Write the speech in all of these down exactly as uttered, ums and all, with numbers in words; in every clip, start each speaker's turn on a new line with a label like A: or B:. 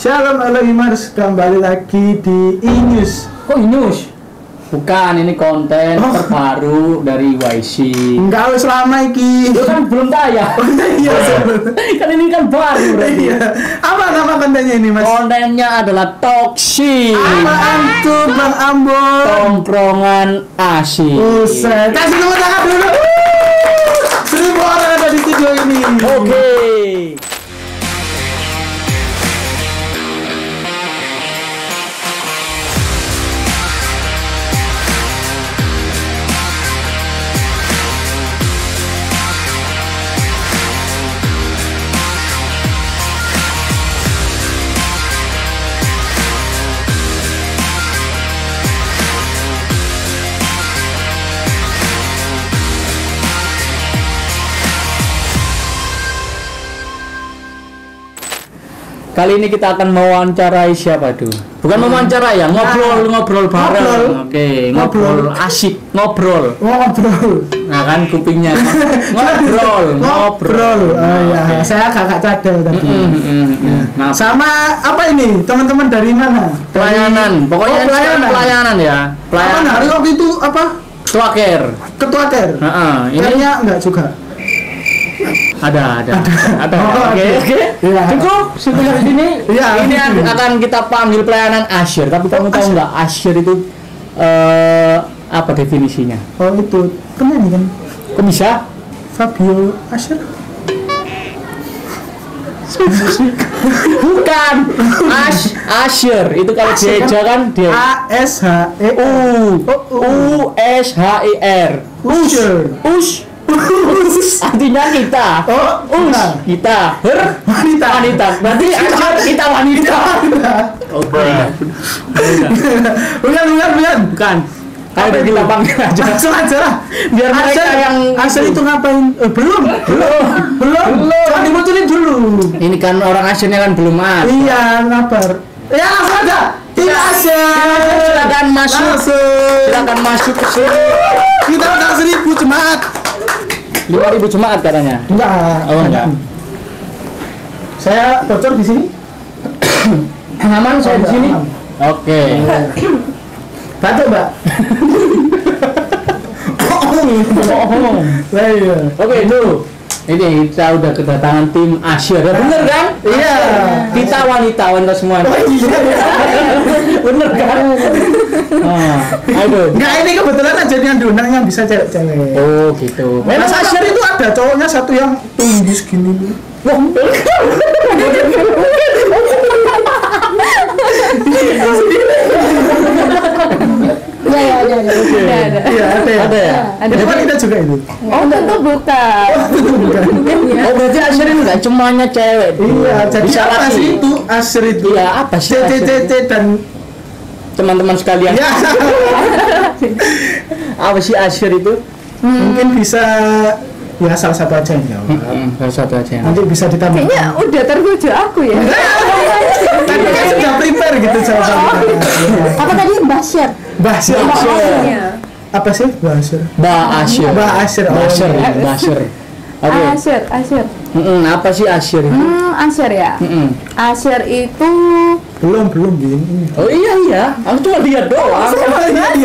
A: Shalom, halo Imars, kembali lagi di E-News.
B: Kok E-News? Bukan, ini konten oh. terbaru dari Y C.
A: Enggak, wis lama iki.
B: Itu kan belum tayang.
A: Oh, iya,
B: kan ini kan baru berarti.
A: Iya. Apa nama kontennya ini, Mas?
B: Kontennya adalah Toksi.
A: Apaan tuh, Bang Ambon?
B: Tongkrongan asik.
A: Buset. Kasih tepuk tangan dulu. Seribu orang ada di studio ini.
B: Oke. Okay. Kali ini kita akan mewawancarai siapa tuh? Bukan hmm. mewawancarai ya, ngobrol-ngobrol bareng. Oke, okay, ngobrol. ngobrol asik, ngobrol.
A: Ngobrol.
B: Nah kan kupingnya ngobrol, ngobrol.
A: Oh iya, okay. Saya kakak cadel tadi. Mm, mm, mm, mm. Nah, sama apa ini? Teman-teman dari mana?
B: Pelayanan. Pokoknya oh, pelayanan. pelayanan ya. Pelayanan.
A: Apa hari waktu itu apa?
B: Ketua Care. Ketua
A: Care.
B: Heeh, ini
A: kayaknya enggak juga.
B: Ada, ada, ada.
A: Oke, oke.
B: Cukup sebentar di sini.
A: Ya,
B: ini akan kita panggil pelayanan asyir. Tapi kamu tahu nggak asyir itu uh, apa definisinya?
A: Oh itu, penyanyi kan?
B: Kok bisa?
A: Fabio Asyir.
B: Bukan. Ash, asyir itu kalau gereja kan dia.
A: A S H E
B: U U S H I R.
A: Usher.
B: Ush. Artinya kita.
A: Oh,
B: us kita. Her
A: wanita.
B: Wanita. Berarti asyir kita wanita. Oke.
A: Bukan, bukan, bukan.
B: Bukan. Ayo kita panggil aja.
A: Langsung aja lah.
B: Biar mereka yang
A: asyir itu ngapain? Eh, belum. Belum. Belum. Jangan dimunculin dulu. Ini kan orang asyirnya kan belum ada. Iya, ngabar. Ya, langsung aja. Tidak asyir.
B: Silakan masuk. Silakan masuk ke sini.
A: Kita udah seribu jemaat.
B: lima ribu jemaat katanya.
A: Enggak.
B: Oh enggak.
A: Saya bocor di sini.
B: Aman saya di sini. Oke.
A: Batuk, Mbak.
B: Oke, itu. Ini kita udah kedatangan tim asyir. Ya bener kan?
A: Iya.
B: Kita wanita, wanita semua. Bener kan? Ah, aduh.
A: Enggak, ini kebetulan aja yang diundang yang bisa cewek-cewek.
B: Oh, gitu.
A: Mas asyir itu ada cowoknya satu yang tinggi segini. Wah,
C: Ya, ya, ada, ada, ada, ada.
A: Iya, ada ya.
B: Ada ya.
C: Ada.
A: Itu wanita juga itu.
C: Oh, tentu bukan.
B: Oh, berarti asyir ini enggak cumanya cewek.
A: Iya, jadi
B: bisa
A: apa
B: lagi.
A: sih itu asyir itu?
B: Iya, apa sih?
A: C C C C dan
B: teman-teman sekalian.
A: ya.
B: Apa sih asyir itu?
A: Hmm. Mungkin bisa ya salah satu aja yang jawab.
B: Hmm, salah satu aja.
A: Nanti bisa ditambah.
C: Kayaknya udah tertuju aku ya.
A: Tadi kan sudah prepare gitu jawabannya.
C: Apa tadi Basyir?
A: Basyir. Apa sih Basyir?
B: Ba asyir.
A: Ba asyir.
B: Basyir. Basyir. Oke.
C: Asyir, asyir.
B: Mm-mm, apa sih asyir?
C: Hmm, asyir ya.
B: Mm-mm.
C: Asyir itu
A: belum belum gini.
B: Oh iya iya, aku cuma lihat doang.
A: Iya iya.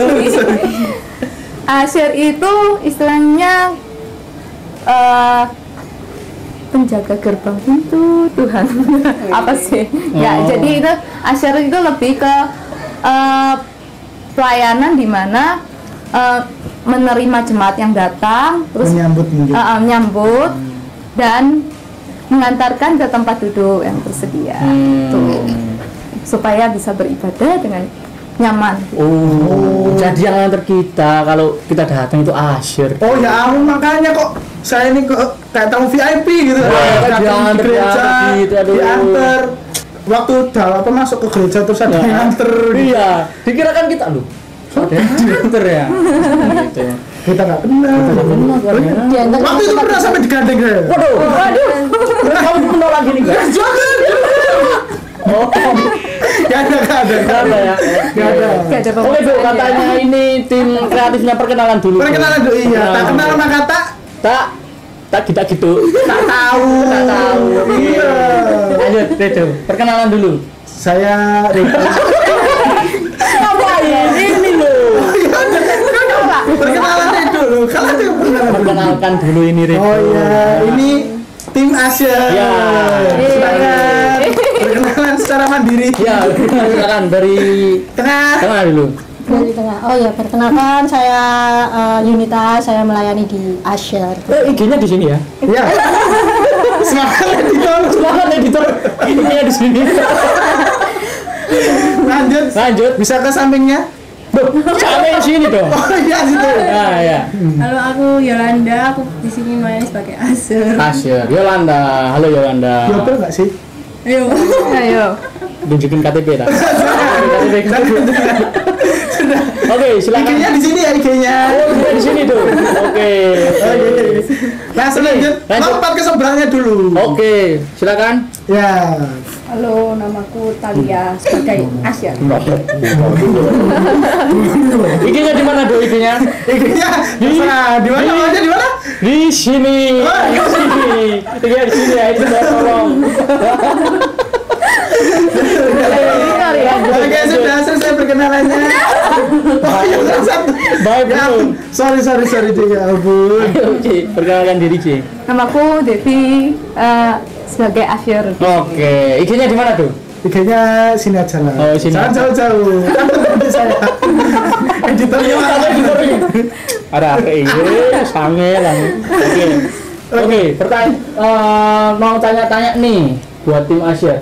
C: Asyir itu istilahnya uh, penjaga gerbang pintu Tuhan. Apa sih? Ya,
B: Oh.
C: jadi itu asyir itu lebih ke uh, pelayanan di mana uh, menerima jemaat yang datang, terus
A: Menyambut mungkin.
C: uh, uh, menyambut dan mengantarkan ke tempat duduk yang tersedia,
B: Hmm.
C: tuh, supaya bisa beribadah dengan nyaman.
B: Oh, jadi yang nganter kita kalau kita datang itu asyir.
A: Oh ya ampun, makanya kok saya ini kok kayak tamu V I P gitu.
B: Wah,
A: Datang
B: diantar,
A: ke gereja,
B: diantar gitu, aduh.
A: diantar. Waktu dalam apa masuk ke gereja terus ada yang anter.
B: Iya, dikirakan kita lu. Ada yang diantar ya. Gitu ya.
A: Kita nggak kenal.
C: Diantar
A: Waktu itu pernah sampai digandeng ya.
B: Waduh,
C: Waduh.
B: kamu menolak gini enggak?
A: Jangan.
B: Oh,
A: Gak ada, gak ada,
B: gak ada ya.
A: Gak ada.
C: Gak ada
B: Oke Bu, katanya ini tim kreatifnya perkenalan dulu.
A: Perkenalan dulu, iya. Tak kenal maka tak
B: tak tak kita gitu.
A: Tak tahu.
B: Tak tahu.
A: Iya.
B: Lanjut, Redo. Perkenalan dulu.
A: Saya Redo.
B: Ngapain? Ini loh.
A: Perkenalan Redo loh. Kalau itu perkenalan.
B: Perkenalkan dulu ini Redo.
A: Oh iya, ini tim Asia.
B: Ya.
A: Silakan. Perkenalan secara mandiri.
B: Ya, silakan dari
A: Tengah.
B: tengah dulu.
D: Dari tengah. Oh ya, perkenalkan saya uh, Yunita, saya melayani di Asyar.
B: Eh, I G-nya di sini ya.
A: Ya. Semangat editor.
B: Semangat editor. Ini di sini.
A: Lanjut.
B: Lanjut.
A: Bisa ke sampingnya?
B: Sampai sini dong.
A: Oh iya situ.
B: Nah, ya.
E: Halo, aku Yolanda, aku di sini melayani sebagai Aser.
B: Asyir, Yolanda. Halo Yolanda.
A: Yopo enggak sih?
E: Ayo.
C: Ayo.
B: Tunjukin K T P dah. K T P. Oke, silakan.
A: I G-nya di sini ya I G-nya.
B: Oh, dia di sini tuh. Oke.
A: Oh iya. iya. Langsung lanjut.
B: Lanjut.
A: Lompat ke sebelahnya dulu.
B: Oke, silakan.
A: Ya.
E: Halo, namaku Talia sebagai Asyar.
B: I G-nya di mana, Do? I G-nya?
A: I G-nya terserah. Di mana? Namanya di mana?
B: Di sini. Di sini. I G-nya di sini ya, itu tolong.
A: Oke, sudah selesai perkenalannya. Oh iya, satu.
B: Baik,
A: Ya,
B: betul.
A: sorry, sorry, sorry, ya ampun.
B: Oke, perkenalkan diri, Ci.
C: Namaku Devi eh, sebagai Asyir.
B: Oke, I G-nya di mana, tuh?
A: I G-nya sini aja lah.
B: Oh, sini.
A: Jangan jauh-jauh. Kan teman saya. Editornya mana?
B: Ada apa ini? Sange lah. Oke. Oke, pertanyaan eh, mau tanya-tanya nih buat tim Asyir.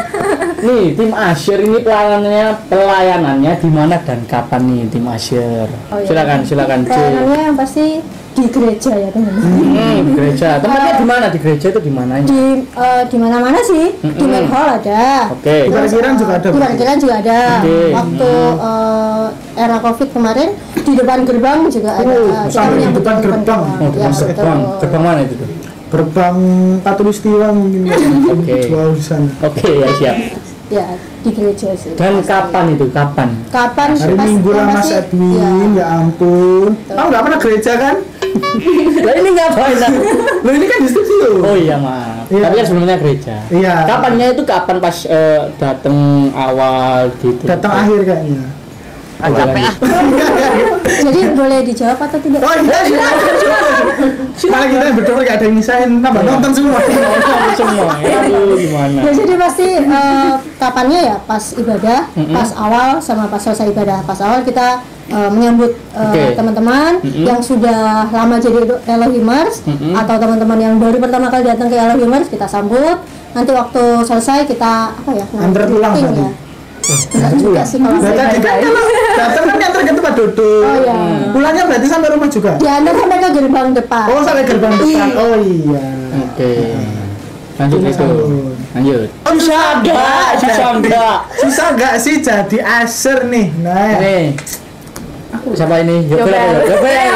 B: Nih, tim Asyir ini pelayanannya pelayanannya di mana dan kapan nih tim Asyir?
D: Oh, iya.
B: Silakan, silakan, C.
D: Pelayanannya yang pasti di gereja ya teman-teman.
B: Hmm, di gereja. Tempatnya di mana? Di gereja itu di mana?
D: Di uh, di mana-mana sih. Di
B: Mm-mm.
D: main hall ada.
B: Oke.
A: Di parkiran juga ada.
D: Di parkiran juga ada.
B: Oke.
D: Waktu uh, era Covid kemarin di depan gerbang juga ada.
A: Oh,
D: Uh,
A: sampai di
D: yang
A: depan gerbang.
B: Oh,
D: Ya,
B: gerbang, gerbang.
D: betul.
B: Gerbang mana itu tuh?
A: Gerbang Katulistiwa mungkin.
B: Oke.
A: Wow, di sana.
B: Oke, ya siap.
D: Ya, di gereja sih.
B: Dan kapan itu? Kapan?
D: Kapan?
A: Hari
D: Pas-
A: Minggu lah
D: yang
A: Mas
D: pasti-
A: Edwin, ya ampun. Kamu nggak pernah gereja kan?
B: Lah ini ngapain? Nah?
A: Lo ini kan di studio.
B: Oh iya, maaf.
A: Iya.
B: Tapi kan sebelumnya gereja.
A: Iya.
B: Kapannya itu kapan pas eh, datang awal gitu?
A: Datang akhir kayaknya.
B: Agak capek.
D: Jadi boleh dijawab atau tidak?
A: Oh iya, silakan. Malah kita yang berdua gak ada yang misahin, tambah nonton semua.
B: Semua. Aduh, gimana?
D: Ya, jadi pasti eh, kapannya ya pas ibadah,
B: Mm-mm.
D: pas awal sama pas selesai ibadah. Pas awal kita eh, menyambut eh,
B: Oke.
D: teman-teman
B: Mm-mm.
D: yang sudah lama jadi Elohimers
B: Mm-mm.
D: atau teman-teman yang baru pertama kali datang ke Elohimers kita sambut. Nanti waktu selesai kita apa ya?
A: Antar pulang
D: meeting
A: tadi.
D: ya. Enggak juga sih kalau
A: Nah,
D: saya.
A: tadi kan kalau datang kan nganter ke tempat duduk.
D: Oh, iya.
A: Pulangnya berarti sampai rumah juga.
D: Diantar sampai ke gerbang depan.
A: Oh, sampai gerbang depan. Oh iya.
B: Oke. Lanjut
A: Ini
B: itu.
A: sambung.
B: Lanjut. Susah enggak? Susah enggak?
A: Susah gak sih jadi aser nih? Nah, ya.
B: Nih. Siapa ini? Yobel.
C: Yobel.
B: Yobel.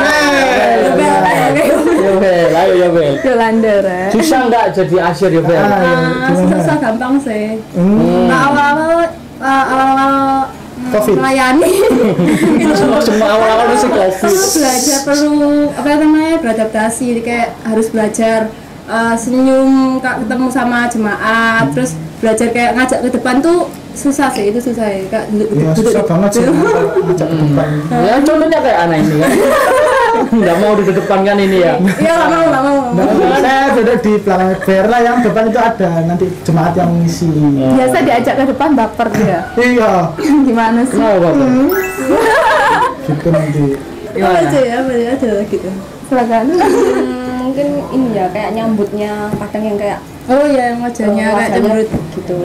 B: Yobel. Yobel. Ayo Yobel.
C: Yolanda, Re.
B: Susah enggak jadi Asyir Yobel?
A: Ah, iya.
E: Ah,
A: Gimana?
E: susah gampang sih.
A: Hmm.
E: Nah, awal-awal ah, awal-awal mm,
A: Covid.
E: melayani itu
B: Semua semua awal-awal masih
E: perlu
B: Covid.
E: belajar, perlu apa namanya beradaptasi, kayak harus belajar uh, senyum kak ketemu sama jemaat, terus belajar kayak ngajak ke depan tuh susah sih, itu susah ya kak, duduk
A: Iya,
E: duduk
A: susah banget sih kalau ajak ke depan.
B: Ya contohnya kayak anak ini kan. Enggak mau dikedepankan ini ya.
E: iya nggak mau nggak mau
A: Nah, saya duduk di belakang biar lah yang depan itu ada nanti jemaat yang ngisi.
C: Biasa diajak ke depan baper dia.
A: Iya,
C: Gimana sih?
B: Kenapa Bapak?
A: gitu nanti.
E: apa aja ya apa aja ada gitu.
C: Silakan.
F: Hmm, mungkin ini ya kayak nyambutnya kadang yang kayak
E: Oh iya, yang wajahnya
F: oh,
E: kayak
F: wajahnya
E: cemberut.
F: gitu.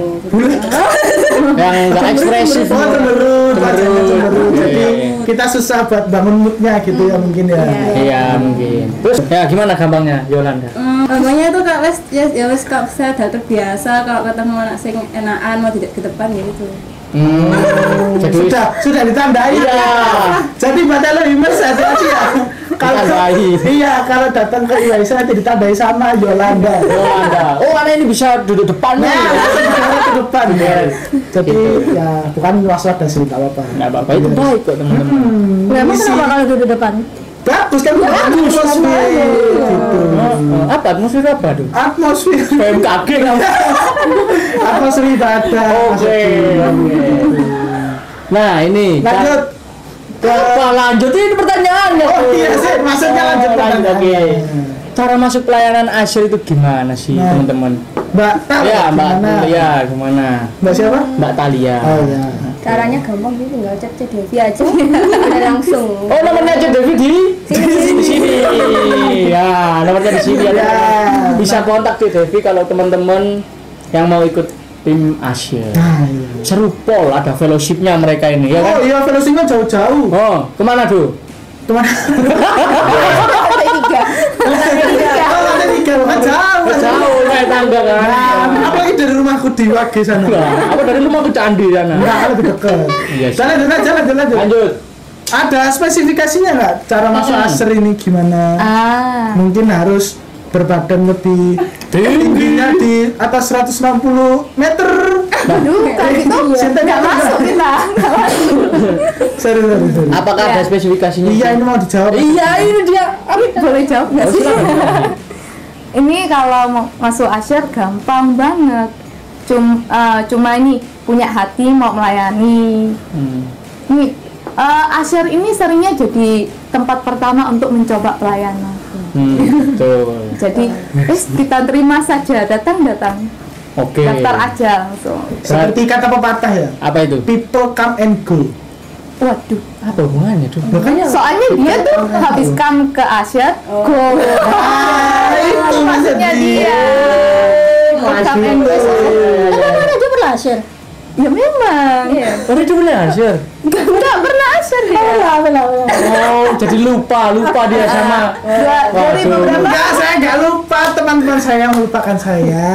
B: Yang enggak ekspresif.
A: Oh, cemberut, wajahnya cemberut.
B: Iya,
A: Jadi
B: iya.
A: kita susah buat bangun moodnya gitu ya mungkin ya.
B: Iya mungkin. Terus ya gimana gampangnya Yolanda?
E: Hmm, namanya tuh kak wes ya ya wes kak saya udah terbiasa kalau ketemu anak sing enakan mau tidak ke depan ya gitu.
B: Hmm. Jadi
A: Sudah, sudah ditandai.
B: Iya.
A: Jadi buat Elohimers hati-hati ya. Kalau
B: Ditandai.
A: iya, kalau datang ke I W S nanti ditandai sama Yolanda.
B: Yolanda. Oh, anak ini bisa duduk depan nih.
A: Nah, langsung ke depan ya. Jadi
B: Gitu.
A: ya bukan waspada sih, nggak apa-apa.
B: Enggak apa-apa, itu baik kok teman-teman.
A: Hmm,
D: Emang
A: misi.
D: kenapa kalau duduk depan?
A: Bagus kan bagus atmosfer gitu.
B: Apa atmosfer apa tuh?
A: Atmosfer
B: P M K G
A: atmosfer ibadah.
B: Oke. Nah, ini
A: Lanjut.
B: Apa lanjut ini pertanyaannya?
A: Oh iya sih, maksudnya lanjut pertanyaan.
B: Oke. Cara masuk pelayanan asyir itu gimana sih,
A: Nah.
B: teman-teman?
A: Mbak Tal,
B: Ya, Mbak
A: gimana?
B: Talia gimana?
A: Mbak siapa?
B: Mbak Talia.
A: Oh iya.
F: Caranya gampang gitu, tinggal cek cek Devi aja. Udah langsung.
B: Oh, nomornya aja Devi di di sini. Ya, nomornya di sini ya.
A: Ya.
B: Bisa kontak di Devi kalau teman-teman yang mau ikut tim Asyir.
A: Nah, iya.
B: Seru pol, ada fellowshipnya mereka ini ya kan?
A: Oh iya, fellowship-nya jauh-jauh.
B: Oh, kemana tuh?
A: Teman.
F: Ada tiga.
A: Oh, ada tiga, kan jauh.
B: Jauh naik tangga kan?
A: Nah, apalagi dari rumahku di Wage sana.
B: Nah, aku dari rumah ke Candi sana.
A: Enggak, lebih dekat.
B: Iya sih.
A: Jalan, jalan, jalan, jalan, jalan.
B: Lanjut.
A: Ada spesifikasinya nggak? Cara masuk
B: Hmm.
A: Asyir ini gimana?
C: Ah,
A: Mungkin harus berbadan lebih tingginya di atas seratus enam puluh meter.
C: aduh, kan itu
A: Sinta
C: nggak masuk kita, nggak masuk.
A: Sorry, sorry, sorry.
B: Apakah ada
C: Ya.
B: spesifikasinya?
A: Iya, ini mau dijawab.
B: Iya, ini dia.
C: Tapi boleh jawab nggak sih? Ini kalau mau masuk Asyir gampang banget. Cum, eh, cuma ini punya hati mau melayani.
B: Hmm.
C: Nih, eh, Asyir ini seringnya jadi tempat pertama untuk mencoba pelayanan.
B: Hmm, betul.
C: Jadi, wis kita terima saja, datang-datang,
B: Oke.
C: daftar aja langsung.
A: Seperti kata pepatah ya.
B: Apa itu?
A: People come and go.
C: Waduh,
B: Apa hubungannya tuh?
A: Makanya
C: soalnya dia tuh habiskan ke Asyir, go.
A: ah, itu
C: Maksudnya dia. Come and go.
D: Kan kan aja berhasil.
C: Ya memang.
B: Oh, itu benar, Asyir.
C: Enggak pernah Asyir dia.
D: Benar, benar, benar.
B: Oh, jadi lupa, lupa dia sama.
C: Dua- Dari
B: Waduh.
C: beberapa
A: enggak, saya enggak lupa teman-teman saya yang melupakan saya.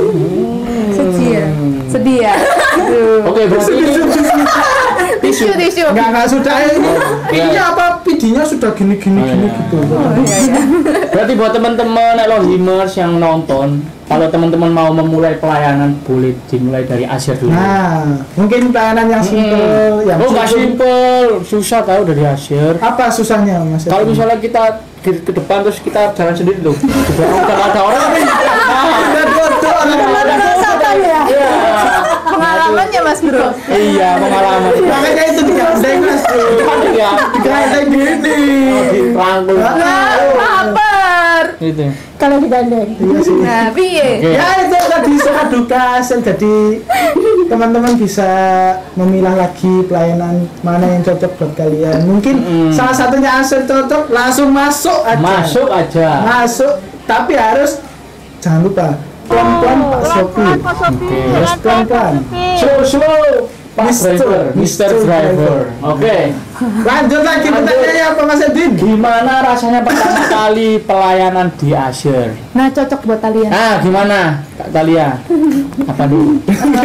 C: sedih ya. Sedih ya. Aduh.
B: Oke, berarti ini
C: Tisu, tisu.
A: Enggak, enggak sudah ini.
B: Iya.
A: Ini apa videonya sudah gini-gini
B: Oh, iya.
A: gini gitu.
B: berarti buat teman-teman Elohimers yang nonton, kalau teman-teman mau memulai pelayanan boleh dimulai dari Asyir dulu.
A: Nah, mungkin pelayanan yang simple, yang
B: Oh, nggak
A: simple.
B: simple, susah tahu dari Asyir.
A: Apa susahnya, Mas?
B: Kalau misalnya kita ke, ke depan terus kita jalan sendiri tuh, di belakang udah nggak ada orang tapi
A: ada bodoh orang
D: Merasakan ya.
B: iya,
C: Pengalamannya Mas Bro.
B: iya pengalaman.
A: makanya itu digandeng Mas.
B: Gimana ya?
A: Digandeng gini.
B: Dirangkul.
C: Nah, lapar.
B: Gitu.
D: Kalau digandeng.
A: Iya sih.
C: Nah, piye?
B: Oke.
A: Ya itu tadi suka duka Sen. Jadi teman-teman bisa memilah lagi pelayanan mana yang cocok buat kalian. Mungkin
B: Mm.
A: salah satunya Asyir cocok, langsung masuk aja.
B: Masuk aja.
A: Masuk, tapi harus jangan lupa pelan-pelan Pak Sopi.
B: Oke.
A: Harus pelan-pelan.
B: Slow slow. Pak
A: Mister
B: Driver, Mister
A: Mister
B: Driver. Oke.
A: Lanjut lagi pertanyaannya apa Mas Edin?
B: Gimana rasanya pertama kali pelayanan di Asyir?
C: Nah, cocok buat kalian.
B: Nah, gimana Kak Talia? Apa dulu?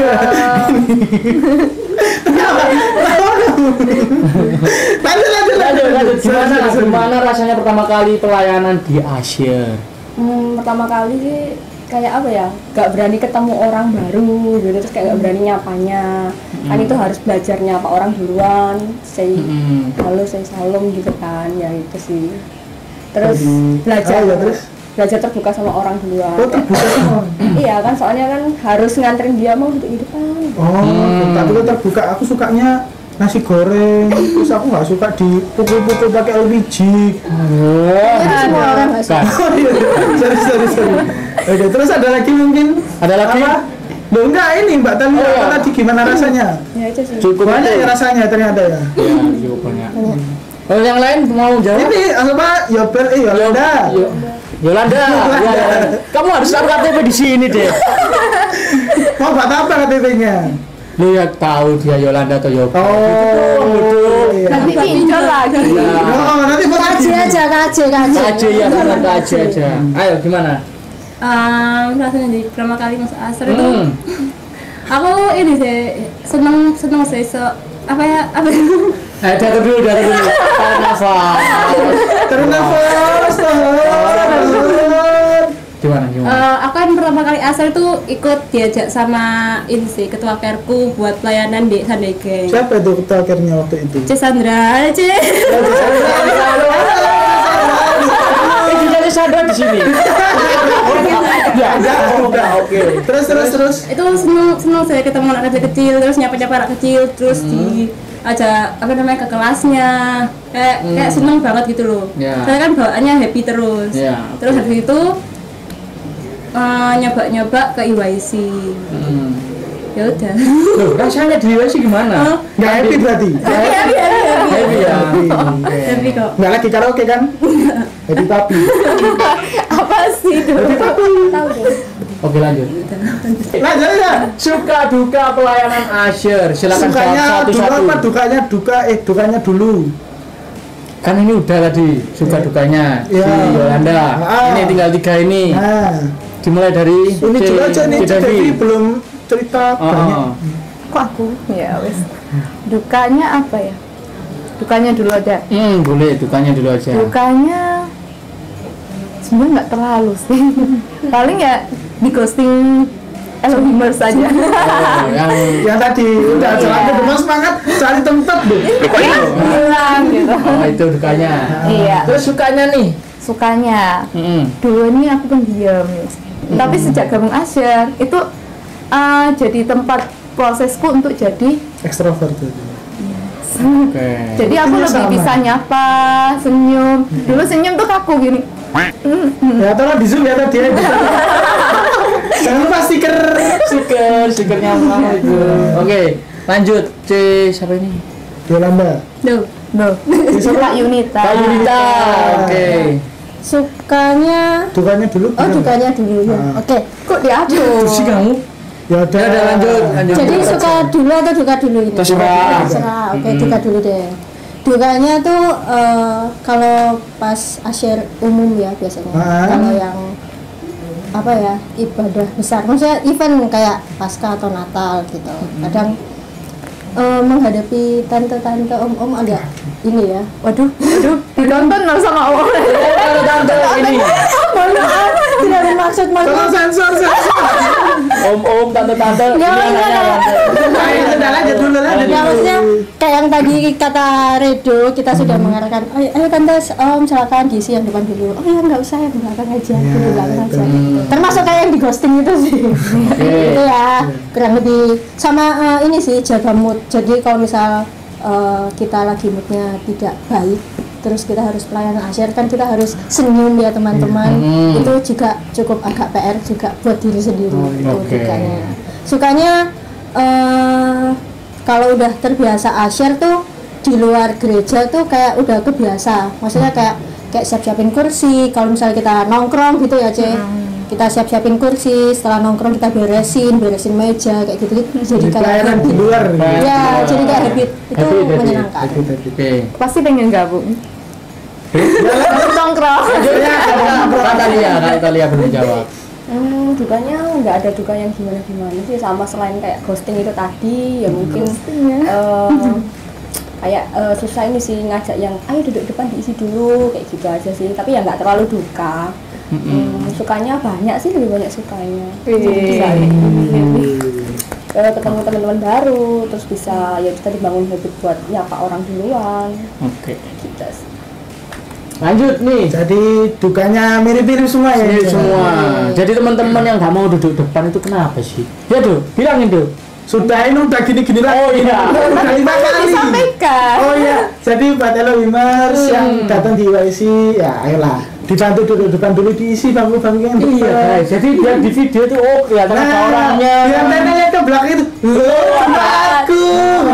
A: Lanjut lanjut
B: Lanjut, lanjut. Gimana,
A: Sorry, sorry.
B: gimana rasanya pertama kali pelayanan di Asyir?
F: Hmm, pertama kali sih kayak apa ya, gak berani ketemu orang baru gitu, terus kayak gak berani nyapanya. Kan itu harus belajar nyapa orang duluan, say
B: Hmm.
F: halo, say salam gitu kan, ya itu sih. Terus
A: Aduh.
F: belajar
A: Oh, ya, terus?
F: belajar terbuka sama orang duluan.
A: Oh, terbuka semua.
F: Iya kan, soalnya kan harus nganterin dia mau duduk di depan.
A: Oh,
B: Hmm.
A: tapi kalau terbuka aku sukanya nasi goreng. Terus aku nggak suka dipukul-pukul pakai L P G.
B: Wah,
D: Jadi semua orang nggak suka.
B: Bukan.
A: Oh iya, sorry sorry sorry. Oke, terus ada lagi mungkin?
B: Ada lagi?
A: Apa? Loh enggak ini Mbak Tania,
B: Oh, iya.
A: tadi gimana rasanya?
F: Ya itu sih.
B: Cukup
A: Banyak
B: itu.
A: ya rasanya ternyata ya.
B: Ya, cukup banyak. Kalau yang lain mau jawab?
A: Ini apa? Yobel eh Yolanda.
B: Yo- Yolanda. Ya, ya. Kamu harus taruh K T P di sini deh.
A: Mau buat apa K T P-nya?
B: Lu ya tahu dia Yolanda atau Yobel.
A: Oh, iya.
C: Nanti pinjol lagi.
B: Ya.
A: Oh, nanti buat
D: Kaji aja, kaji, kaji.
B: Aja ya, benar aja aja. Ayo gimana?
E: Um, rasanya di pertama kali masuk Asyir itu
B: Hmm.
E: aku ini sih seneng seneng sih so, apa ya apa ya?
B: Eh, dari dulu, dari dulu. Tarik nafas.
A: Terus nafas, tahan.
B: Gimana, gimana?
E: Eh, aku kan pertama kali Asyir itu ikut diajak sama ini sih ketua Kerku buat pelayanan di Sandegeng.
A: Siapa itu ketua akhirnya waktu itu?
E: C Sandra, C.
B: ada di sini. Ya, ya, udah oke.
A: Terus terus terus.
E: Itu seneng seneng saya ketemu anak kecil kecil terus nyapa-nyapa anak kecil terus
B: Hmm.
E: di ajak apa namanya ke kelasnya kayak
B: Hmm.
E: kayak seneng banget gitu loh.
B: Ya.
E: Saya kan bawaannya happy terus.
B: Ya,
E: Terus habis itu eh, nyoba-nyoba ke I Y C.
B: Hmm.
E: Ya udah.
B: Loh, rasanya di U S gimana?
A: Nggak happy berarti.
E: Happy happy
B: Happy ya.
E: happy kok.
A: Nggak lagi karaoke kan? Happy papi.
C: Apa sih itu?
A: Happy papi.
F: Tahu deh.
B: Oke lanjut.
A: Lanjut ya.
B: Suka duka pelayanan Asher. Silakan jawab
A: Sukanya duka
B: satu-satu.
A: apa? Dukanya duka eh dukanya dulu.
B: Kan ini udah tadi suka dukanya
A: Iya.
B: si Yolanda.
A: Ah.
B: Ini tinggal tiga ini.
A: Nah,
B: Dimulai dari
A: ini
B: C-
A: dulu aja nih
B: C. Devi.
A: Devi belum cerita
B: Oh,
A: banyak.
B: oh.
C: Kok aku? Ya wes. Dukanya apa ya? Dukanya dulu ada.
B: Hmm, boleh dukanya dulu aja.
C: Dukanya sebenarnya nggak terlalu sih. Paling ya di ghosting Elohimers saja.
B: Oh, yang
A: Yang tadi udah
C: Iya.
A: jalan ke depan semangat cari tempat deh.
C: Hilang gitu.
B: oh, itu dukanya.
C: Iya.
B: Terus sukanya nih.
C: Sukanya
B: Hmm.
C: dulu ini aku pendiam. Tapi sejak gabung Asher itu uh, jadi tempat prosesku untuk jadi
A: Extrovert itu.
B: Oke.
C: jadi aku
A: Buktinya
C: lebih
A: sama.
C: bisa nyapa, senyum. Dulu senyum tuh kaku gini.
A: Ya tolong di zoom ya tadi ya. Jangan lupa stiker.
B: Stiker, stikernya apa itu? Oke, lanjut C siapa ini?
A: Yolanda.
E: Duh.
C: Loh, Kak Yunita.
B: Kak Yunita. Oke.
D: Sukanya
A: Dukanya dulu.
D: oh dukanya dulu ya.
A: Ah.
D: Oke.
C: Kok diatur?
B: Terus sih kamu?
A: Ya udah.
B: Ya udah lanjut, lanjut.
D: Jadi suka dulu atau duka dulu ini?
B: Terserah.
D: Terserah. Oke,
B: Mm-mm.
D: duka dulu deh. Dukanya tuh eh, kalau pas asyir umum ya biasanya.
A: Ah.
D: Kalau yang apa ya ibadah besar, maksudnya event kayak Paskah atau Natal gitu. Kadang eh, menghadapi tante-tante om-om agak ini ya.
C: Waduh, waduh, ditonton loh sama Allah.
B: Tante ini.
D: Mohon maaf, tidak bermaksud mohon
A: Tolong
D: maaf.
A: sensor sensor.
B: Om-om, tante-tante.
D: Ya,
B: ini
D: enggak,
B: anaknya
D: enggak.
B: tante.
A: Ayo udah lanjut dulu lanjut.
D: Ya maksudnya kayak yang tadi kata Redo kita sudah mengarahkan ayo, ayo tante om silakan diisi yang depan dulu oh ya nggak usah yang belakang aja
A: Ya,
D: di belakang
A: itu.
D: aja termasuk kayak yang di ghosting itu sih itu ya kurang lebih sama eh, ini sih jaga mood jadi kalau misal eh, kita lagi moodnya tidak baik terus kita harus pelayanan asyir kan kita harus senyum ya teman-teman
B: Hmm.
D: itu juga cukup agak P R juga buat diri sendiri
A: Oh,
D: itu
B: oke.
D: dukanya sukanya eh kalau udah terbiasa asyir tuh di luar gereja tuh kayak udah kebiasa maksudnya kayak kayak siap-siapin kursi kalau misalnya kita nongkrong gitu ya Ce kita siap-siapin kursi setelah nongkrong kita beresin beresin meja kayak gitu jadi
A: Di
D: kayak
A: pelayanan di
D: habit.
A: luar.
D: ya jadi kayak habit itu
B: Habit, habit.
D: menyenangkan
A: Happy, happy.
B: Oke.
C: Pasti pengen gabung. Nongkrong.
B: Lanjutnya Kak Talia, Kak Talia belum jawab.
F: Hmm, dukanya nggak ada duka yang gimana-gimana sih sama selain kayak ghosting itu tadi ya mungkin eh, kayak eh, susah ini sih ngajak yang ayo duduk depan diisi dulu kayak gitu aja sih tapi ya nggak terlalu duka. Hmm, sukanya banyak sih lebih banyak sukanya bisa eh, ketemu teman-teman baru terus bisa ya kita dibangun habit buat nyapa orang duluan
B: Oke.
F: gitu sih.
B: Lanjut nih.
A: Jadi dukanya mirip-mirip semua ya.
B: Ini semua. Jadi teman-teman yang nggak mau duduk depan itu kenapa sih? Ya tuh, bilangin tuh.
A: Sudah ini udah gini-gini lagi.
B: Oh, iya.
A: Udah lima kali.
C: Disampaikan.
A: Oh iya, jadi buat Elohimers yang datang di Y C, ya ayolah dibantu duduk depan dulu diisi bangku-bangku yang
B: Iya,
A: depan.
B: guys. Jadi biar di video tuh oh kelihatan ada orangnya.
A: Yang neneknya ke belakang itu, loh, aku.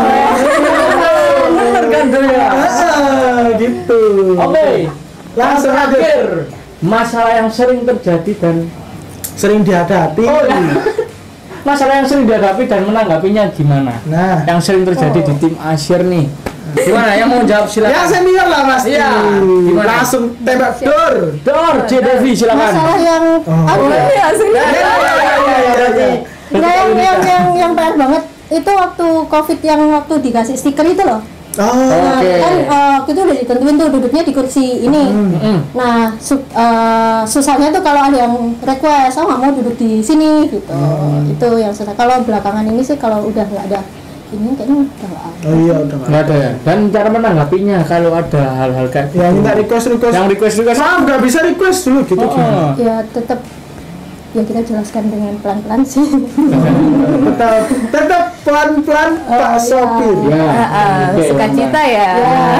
B: Bener kan tuh ya.
A: Ah, gitu.
B: Oke.
A: Langsung
B: Yang
A: aja.
B: terakhir, masalah yang sering terjadi dan
A: Sering dihadapi.
B: oh ya. Masalah yang sering dihadapi dan menanggapinya gimana?
A: Nah,
B: Yang sering terjadi di tim Asher nih. Gimana? Yang mau jawab
A: ya
B: silakan.
A: senior lah pasti.
B: Iya. Gimana?
A: Langsung tembak dor.
B: Dor, J Devi silakan.
D: masalah yang
A: Oh.
D: aduh,
C: Iya sih.
A: Ya, ya, ya, ya, ya, ya.
D: Nah, yang, yang yang yang P R banget itu waktu COVID yang waktu dikasih stiker itu loh.
A: Oh,
D: Nah,
B: Oke.
D: kan eh, waktu itu udah ditentuin tuh duduknya di kursi ini.
B: Mm-mm.
D: Nah, su- eh, susahnya tuh kalau ada yang request, oh nggak mau duduk di sini gitu. Itu yang susah. Kalau belakangan ini sih kalau udah nggak ada ini kayaknya udah nggak ada.
A: Oh iya udah nggak
B: Nggak ada ya. Dan cara menanggapinya kalau ada hal-hal kayak
A: ya minta request request
B: yang request request
A: maaf nggak bisa request dulu gitu
B: Oh.
A: gimana?
D: Ya tetap ya kita jelaskan dengan pelan-pelan sih.
A: tetap tetap pelan pelan Pak
D: iya.
A: Sopir
B: Ya.
C: Ah,
B: oke,
C: sukacita ya.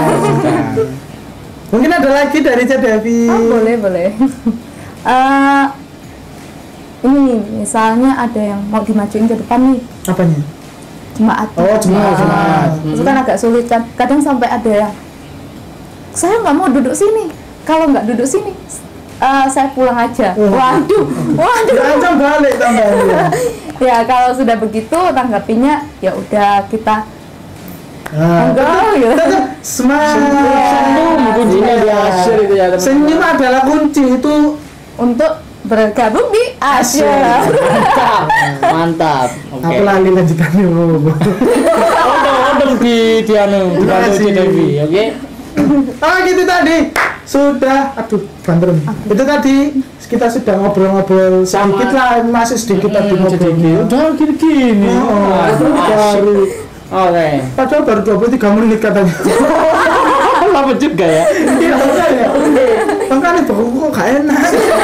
A: mungkin ada lagi dari Cak Devi.
C: Oh, boleh, boleh. Eh, ini misalnya ada yang mau dimajuin ke depan nih,
A: apanya
C: jemaat.
A: oh jemaat
C: Ah,
A: jemaat
C: itu kan agak sulit kan. Kadang sampai ada yang saya nggak mau duduk sini. Kalau nggak duduk sini, eh, saya pulang aja.
A: Oh.
C: Waduh, waduh.
A: diancam balik tambahnya.
C: Ya kalau sudah begitu tanggapinya ya udah kita
A: Nah,
C: enggak gitu.
A: tetap semangat.
B: Senyum kuncinya di asyir itu ya teman-teman.
A: Senyum adalah kunci itu.
C: Untuk bergabung di
A: Asyik.
C: Asyir.
B: Mantap, mantap. Oke.
A: Aku lali lanjutannya.
B: Odong di di anu di
A: Terima
B: bantu
A: kasih.
B: Cik Devi, oke?
A: Oh gitu tadi sudah, aduh banter. Itu tadi kita sudah ngobrol-ngobrol
B: Sama-
A: sedikit lah, masih sedikit tadi
B: Hmm, sedikit.
A: ngobrolnya.
B: Udah gini-gini.
A: Oh,
B: Ah,
A: baru.
B: Oke.
A: Padahal baru dua puluh tiga menit katanya.
B: Lama juga ya.
A: Iya, makanya. Makanya bau kok gak enak.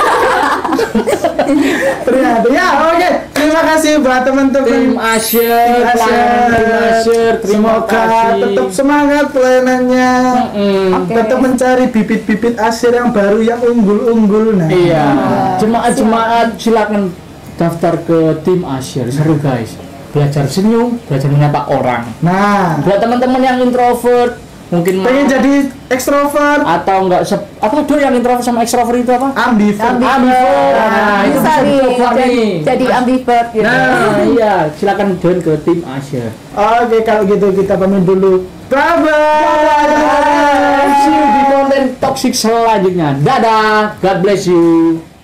A: Ternyata ya, oke. Terima kasih buat teman-teman.
B: Tim Asyir,
A: Tim Asyir.
B: pelayanan tim Asyir, terima
A: Semoga
B: kasih.
A: tetap semangat pelayanannya.
B: Mm-mm.
C: Oke.
A: Tetap mencari bibit-bibit Asyir yang baru yang unggul-unggul. Nah.
B: Iya, jemaat-jemaat silakan daftar ke tim Asyir, seru guys. Belajar senyum, belajar menyapa orang.
A: Nah,
B: Buat teman-teman yang introvert, mungkin
A: pengen
B: mau-
A: jadi ekstrovert,
B: atau enggak sep- apa tuh yang introvert sama ekstrovert itu apa?
A: ambivert.
B: Ambivert. Nah, itu
C: Bisa
B: bisa
C: nih,
B: dicoba
C: jadi,
B: nih.
C: jadi ambivert gitu.
B: Nah, iya, silakan join ke tim Asyir.
A: Oke, kalau gitu kita pamit dulu. Bye bye.
B: See you di konten toxic selanjutnya. Dadah, God bless you.